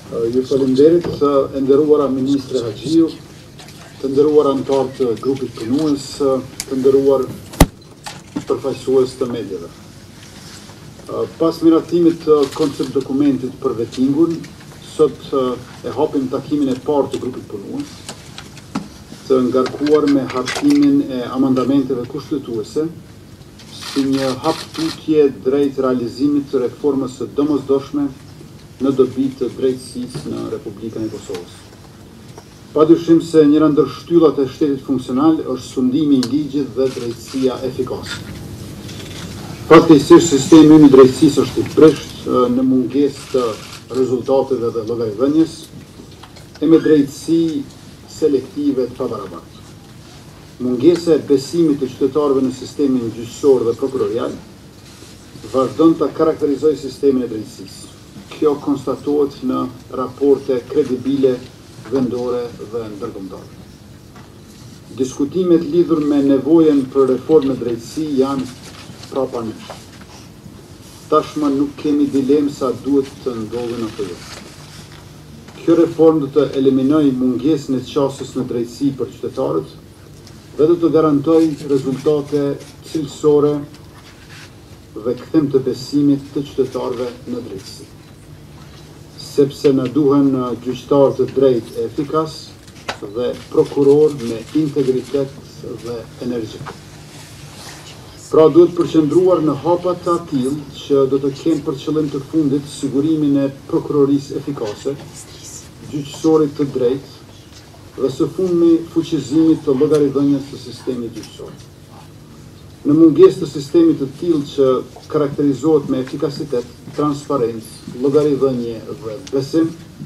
Ju falenderit e nderuara Ministre Haxhiu, të nderuar anëtar të grupit punues, të nderuar përfaqësues të mediave. Pas miratimit të koncept dokumentit për vettingun, sot e hapim takimin e parë të grupit punues, të ngarkuar me hartimin e amendamenteve kushtetuese, si një hap tutje drejt realizimit të reformës së domosdoshme në dobi të drejtësisë në Republikën e Kosovës. Padyshim se njëra ndër shtyllat e shtetit funksional është sundimi i ligjit dhe drejtësia efikase. Fatkeqësisht sistemi i drejtësisë është i breshtë në mungesë të rezultateve dhe llogaridhënies e me drejtësi selektive të pabarabartë. Mungesa e besimit të qytetarëve në sistemin gjyqësor dhe prokurorial vazhdon të karakterizojë sistemin e drejtësisë. Kjo konstatohet në raporte kredibile, vendore dhe ndërkombëtare. Diskutimet lidhur me nevojën për reformë në drejtësi janë prapanesh. Tashmë nuk kemi dilemë sa duhet të ndodhin apo jo. Kjo reformë do të eliminojë mungesën e qasjes në drejtësi për qytetarët dhe do të garantojë rezultate cilësore dhe kthim të besimit të qytetarëve në drejtësi. Sepse na duhen gjyqtar të drejtë e efikas dhe prokuror me integritet dhe energji. Pra duhet përqendruar në hapa të atill që do të kenë për qëllim të fundit sigurimin e prokurorisë efikase, gjyqësorit të drejtë dhe së fundmi fuqizimit të llogaridhënies të sistemit gjyqësor. Në mungesë të sistemit të tillë që karakterizohet me efikasitet, transparencë, llogaridhënie dhe besim,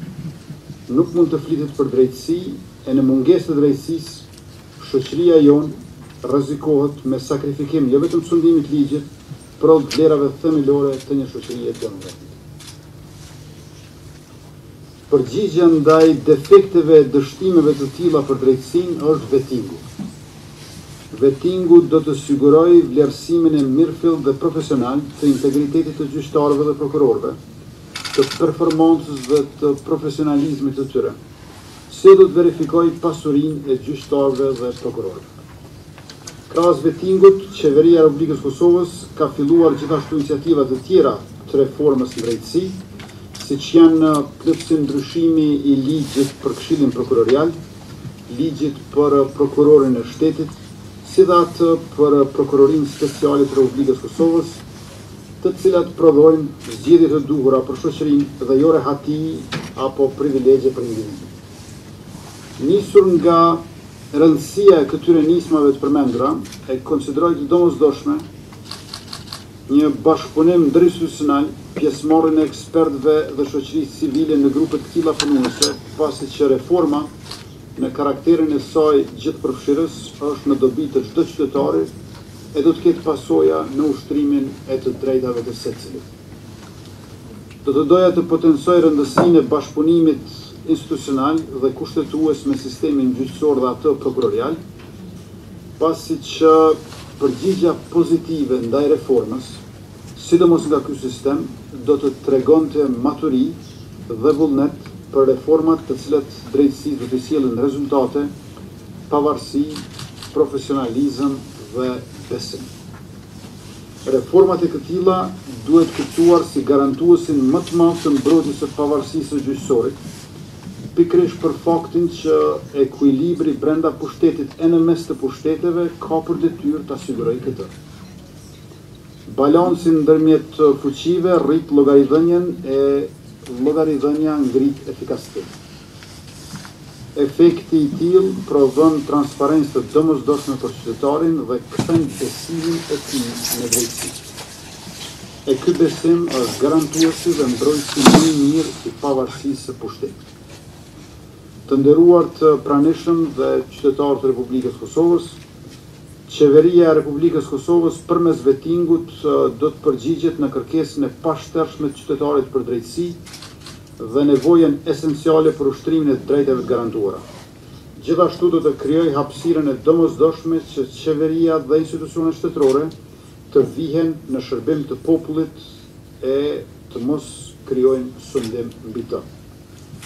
nuk mund të flitet për drejtësi e në mungesë të drejtësisë, shoqëria jonë rrezikohet me sakrifikim jo vetëm sundimit ligjit, por vlerave themelore të një shoqërie demokratike. Përgjigjja ndaj defekteve e dështimeve të tilla për drejtësinë është vettingu. Vettingu do të sigurojë vlerësimin e mirëfillt dhe profesional të integritetit të gjyqtarëve dhe prokurorëve, të performancës dhe të profesionalizmit të tyre, si do të verifikojë pasurinë e gjyqtarëve dhe prokurorëve. Krahas vettingut, Qeveria e Republikës Kosovës ka filluar gjithashtu iniciativa të tjera të reformës në drejtësi, siç janë plotësim ndryshimi i ligjit për Këshillin Prokurorial, ligjit për prokurorin e shtetit, si dhe atë për prokurorinë speciale të Republikës Kosovës, të cilat prodhojnë zgjedhje të duhura për shoqërinë dhe jo rehati apo privilegje për individin. Nisur nga rëndësia e këtyre nismave të përmendura, e konsideroj të domosdoshme një bashkëpunim ndërinstitucional, pjesëmarrjen e ekspertëve dhe shoqërisë civile në grupe të tilla punuese, pasi që reforma në karakterin e saj gjithëpërfshirës është në dobi të çdo qytetari e do të ketë pasoja në ushtrimin e të drejtave të secilit. Do të doja të potencoj rëndësinë e bashkëpunimit institucional dhe kushtetues me sistemin gjyqësor dhe atë prokurorial, pasi që përgjigjja pozitive ndaj reformës, sidomos nga ky sistem, do të tregonte maturi dhe vullnet për reformat të cilat drejtësisë do të sjellin rezultate, pavarësi, profesionalizëm dhe besim. Reformat e këtilla duhet kuptuar si garantuesin më të madh të mbrojtjes së pavarësisë së gjyqësorit, pikërisht për faktin që ekuilibri brenda pushtetit e në mes të pushteteve ka për detyrë të sigurojë këtë. Balansi ndërmjet fuqive rrit llogaridhënien e llogaridhënia ngrit efikasitet. Efekti i tillë prodhon transparencë të domosdoshme për qytetarin dhe kthen besimin e tij në drejtësi. E ky besim është garantuesi dhe mbrojtësi më i mirë i pavarësisë së pushtetit. Të nderuar të pranishëm dhe qytetarë të Republikës Kosovës, Qeveria e Republikës Kosovës përmes vettingut do të përgjigjet në kërkesën e pashtershme të qytetarit për drejtësi dhe nevojën esenciale për ushtrimin e drejtave të garantuara. Gjithashtu do të krijojë hapësirën e domosdoshme që qeveria dhe institucionet shtetërore të vihen në shërbim të popullit e të mos krijojnë sundim mbi të.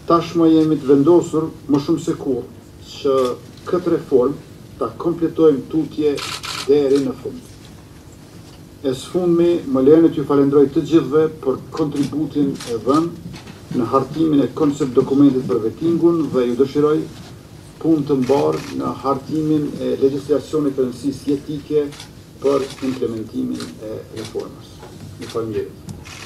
Tashmë jemi të vendosur më shumë se kur që këtë reform ta kompletojmë tutje deri në fund. E së fundmi, më lejoni t'ju falenderoj të gjithëve për kontributin e dhënë në hartimin e koncept dokumentit për vettingun dhe ju dëshiroj punë të mbarë në hartimin e legjislacionit të rëndësisë jetike për implementimin e reformës. Ju falenderoj.